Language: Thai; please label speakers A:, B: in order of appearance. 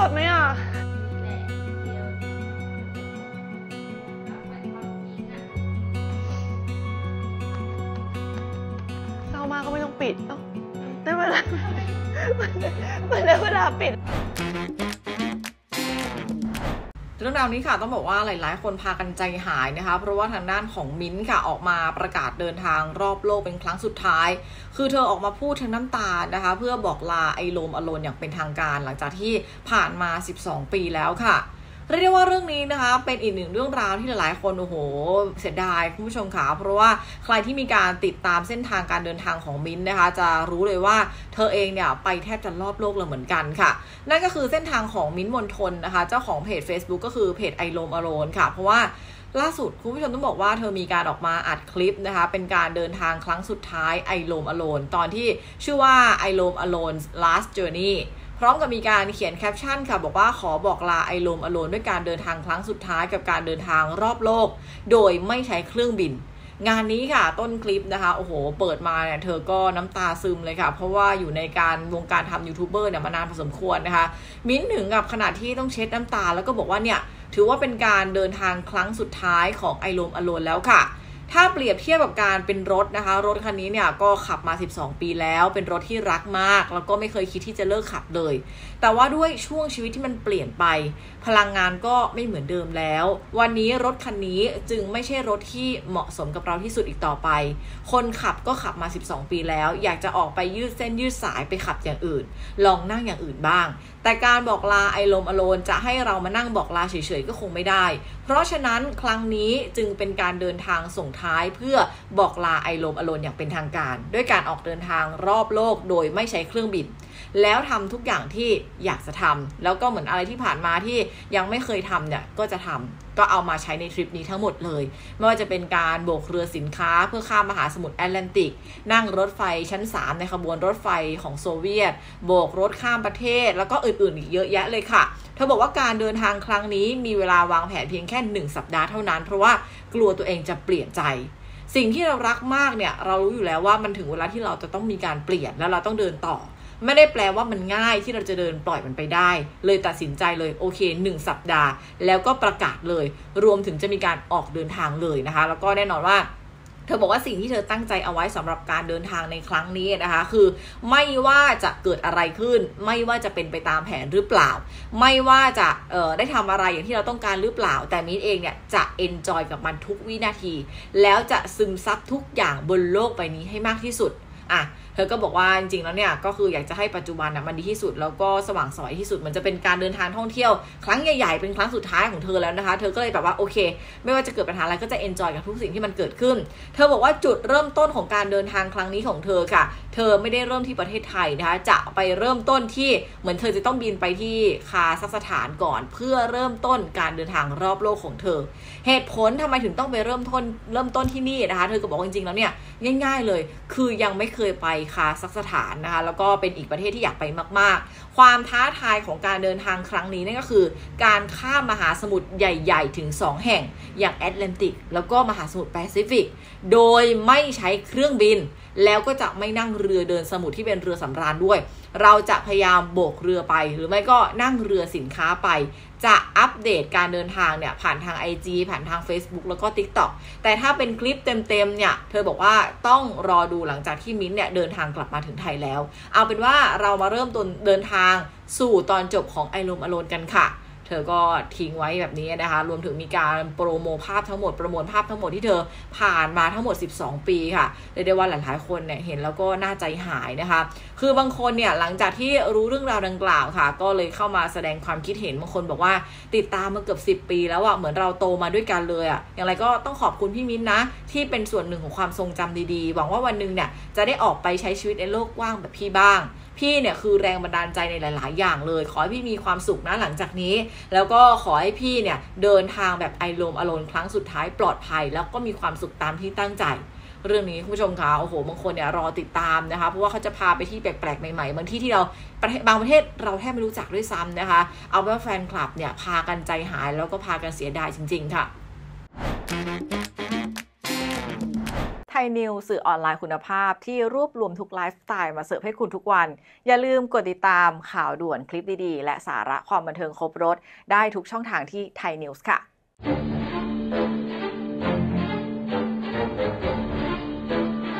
A: ดไหมอ่ะเศร้ามากก็ไม่ต้องปิดได้เวลามันได้เวลาปิด
B: เรื่องราวนี้ค่ะต้องบอกว่าหลายๆคนพากันใจหายนะคะเพราะว่าทางด้านของมิ้นท์ค่ะออกมาประกาศเดินทางรอบโลกเป็นครั้งสุดท้ายคือเธอออกมาพูดทั้งน้ำตานะคะเพื่อบอกลาไอโลมอโลนอย่างเป็นทางการหลังจากที่ผ่านมา12 ปีแล้วค่ะเรียกได้ว่าเรื่องนี้นะคะเป็นอีกหนึ่งเรื่องราวที่หลายๆคนโอ้โหเสียดายคุณผู้ชมค่ะเพราะว่าใครที่มีการติดตามเส้นทางการเดินทางของมิ้นท์นะคะจะรู้เลยว่าเธอเองเนี่ยไปแทบจะรอบโลกเลยเหมือนกันค่ะนั่นก็คือเส้นทางของมิ้นท์มณฑลนะคะเจ้าของเพจ Facebook ก็คือเพจไอโลมอโลนค่ะเพราะว่าล่าสุดคุณผู้ชมต้องบอกว่าเธอมีการออกมาอัดคลิปนะคะเป็นการเดินทางครั้งสุดท้ายไอโลมอโลนตอนที่ชื่อว่าไอโลมอโลน last journeyพร้อมกับมีการเขียนแคปชั่นค่ะบอกว่าขอบอกลาไอโลมอโลนด้วยการเดินทางครั้งสุดท้ายกับการเดินทางรอบโลกโดยไม่ใช้เครื่องบินงานนี้ค่ะต้นคลิปนะคะโอ้โหเปิดมาเนี่ยเธอก็น้ำตาซึมเลยค่ะเพราะว่าอยู่ในการวงการทำยูทูบเบอร์เนี่ยมานานพอสมควรนะคะมิ้นถึงกับขนาดที่ต้องเช็ดน้ำตาแล้วก็บอกว่าเนี่ยถือว่าเป็นการเดินทางครั้งสุดท้ายของไอโลมอโลนแล้วค่ะถ้าเปรียบเทียบกับการเป็นรถนะคะรถคันนี้เนี่ยก็ขับมา12 ปีแล้วเป็นรถที่รักมากแล้วก็ไม่เคยคิดที่จะเลิกขับเลยแต่ว่าด้วยช่วงชีวิตที่มันเปลี่ยนไปพลังงานก็ไม่เหมือนเดิมแล้ววันนี้รถคันนี้จึงไม่ใช่รถที่เหมาะสมกับเราที่สุดอีกต่อไปคนขับก็ขับมา12 ปีแล้วอยากจะออกไปยืดเส้นยืดสายไปขับอย่างอื่นลองนั่งอย่างอื่นบ้างแต่การบอกลาไอโลมอโลนจะให้เรามานั่งบอกลาเฉยๆก็คงไม่ได้เพราะฉะนั้นครั้งนี้จึงเป็นการเดินทางส่งท้ายเพื่อบอกลาไอโลมอโลนอย่างเป็นทางการด้วยการออกเดินทางรอบโลกโดยไม่ใช้เครื่องบินแล้วทำทุกอย่างที่อยากจะทำแล้วก็เหมือนอะไรที่ผ่านมาที่ยังไม่เคยทำเนี่ยก็จะทำก็เอามาใช้ในทริปนี้ทั้งหมดเลยไม่ว่าจะเป็นการโบกเรือสินค้าเพื่อข้ามมหาสมุทรแอตแลนติกนั่งรถไฟชั้น3ในขบวนรถไฟของโซเวียตโบกรถข้ามประเทศแล้วก็อื่นๆอีกเยอะแยะเลยค่ะเธอบอกว่าการเดินทางครั้งนี้มีเวลาวางแผนเพียงแค่1 สัปดาห์เท่านั้นเพราะว่ากลัวตัวเองจะเปลี่ยนใจสิ่งที่เรารักมากเนี่ยเรารู้อยู่แล้วว่ามันถึงเวลาที่เราจะต้องมีการเปลี่ยนแล้วเราต้องเดินต่อไม่ได้แปลว่ามันง่ายที่เราจะเดินปล่อยมันไปได้เลยตัดสินใจเลยโอเค1 สัปดาห์แล้วก็ประกาศเลยรวมถึงจะมีการออกเดินทางเลยนะคะแล้วก็แน่นอนว่าเธอบอกว่าสิ่งที่เธอตั้งใจเอาไว้สำหรับการเดินทางในครั้งนี้นะคะคือไม่ว่าจะเกิดอะไรขึ้นไม่ว่าจะเป็นไปตามแผนหรือเปล่าไม่ว่าจะได้ทำอะไรอย่างที่เราต้องการหรือเปล่าแต่มิ้นเองเนี่ยจะเอนจอยกับมันทุกวินาทีแล้วจะซึมซับทุกอย่างบนโลกใบนี้ให้มากที่สุดเธอก็บอกว่าจริงๆแล้วเนี่ยก็คืออยากจะให้ปัจจุบันมันดีที่สุดแล้วก็สว่างไสวที่สุดมันจะเป็นการเดินทางท่องเที่ยวครั้งใหญ่ๆเป็นครั้งสุดท้ายของเธอแล้วนะคะเธอก็เลยแบบว่าโอเคไม่ว่าจะเกิดปัญหาอะไรก็จะเอนจอยกับทุกสิ่งที่มันเกิดขึ้นเธอบอกว่าจุดเริ่มต้นของการเดินทางครั้งนี้ของเธอค่ะเธอไม่ได้เริ่มที่ประเทศไทยนะคะจะไปเริ่มต้นที่เหมือนเธอจะต้องบินไปที่คาซัคสถานก่อนเพื่อเริ่มต้นการเดินทางรอบโลกของเธอเหตุผลทำไมถึงต้องไปเริ่มต้นที่นี่นะคะเธอก็บอกว่าจริงๆแล้วเนี่ยง่ายๆเลยคือยังไม่เคยไปคาซัคสถานนะคะแล้วก็เป็นอีกประเทศที่อยากไปมากๆความท้าทายของการเดินทางครั้งนี้นั่นก็คือการข้ามมหาสมุทรใหญ่ๆถึง2 แห่งอย่างแอตแลนติกแล้วก็มหาสมุทรแปซิฟิกโดยไม่ใช้เครื่องบินแล้วก็จะไม่นั่งเรือเดินสมุทรที่เป็นเรือสำราญด้วยเราจะพยายามโบกเรือไปหรือไม่ก็นั่งเรือสินค้าไปจะอัปเดตการเดินทางเนี่ยผ่านทาง IG ผ่านทาง Facebook แล้วก็ TikTok แต่ถ้าเป็นคลิปเต็มๆเนี่ยเธอบอกว่าต้องรอดูหลังจากที่มิ้นเนี่ยเดินทางกลับมาถึงไทยแล้วเอาเป็นว่าเรามาเริ่มต้นเดินทางสู่ตอนจบของไอโลมอโลนกันค่ะเธอก็ทิ้งไว้แบบนี้นะคะรวมถึงมีการโปรโมภาพทั้งหมดประมวลภาพทั้งหมดที่เธอผ่านมาทั้งหมด12 ปีค่ะเรียกได้ว่าหลายๆคนเนี่ยเห็นแล้วก็น่าใจหายนะคะคือบางคนเนี่ยหลังจากที่รู้เรื่องราวดังกล่าวค่ะก็เลยเข้ามาแสดงความคิดเห็นบางคนบอกว่าติดตามมาเกือบ10 ปีแล้วเหมือนเราโตมาด้วยกันเลยอย่างไรก็ต้องขอบคุณพี่มิ้นนะที่เป็นส่วนหนึ่งของความทรงจำดีๆหวังว่าวันนึงเนี่ยจะได้ออกไปใช้ชีวิตในโลกกว้างแบบพี่บ้างพี่เนี่ยคือแรงบันดาลใจในหลายๆอย่างเลยขอให้พี่มีความสุขนะหลังจากนี้แล้วก็ขอให้พี่เนี่ยเดินทางแบบไอโลมอโลนครั้งสุดท้ายปลอดภัยแล้วก็มีความสุขตามที่ตั้งใจเรื่องนี้คุณผู้ชมคะโอ้โหบางคนเนี่ยรอติดตามนะคะเพราะว่าเขาจะพาไปที่แปลกๆใหม่ๆบางที่ที่เราบางประเทศเราแทบไม่รู้จักด้วยซ้ำนะคะเอาว่าแฟนคลับเนี่ยพากันใจหายแล้วก็พากันเสียดายจริงๆค่ะไทยนิวสื่อออนไลน์คุณภาพที่รวบรวมทุกไลฟ์สไตล์มาเสิร์ฟให้คุณทุกวันอย่าลืมกดติดตามข่าวด่วนคลิปดีๆและสาระความบันเทิงครบรสได้ทุกช่องทางที่ไทยนิวส์ค่ะ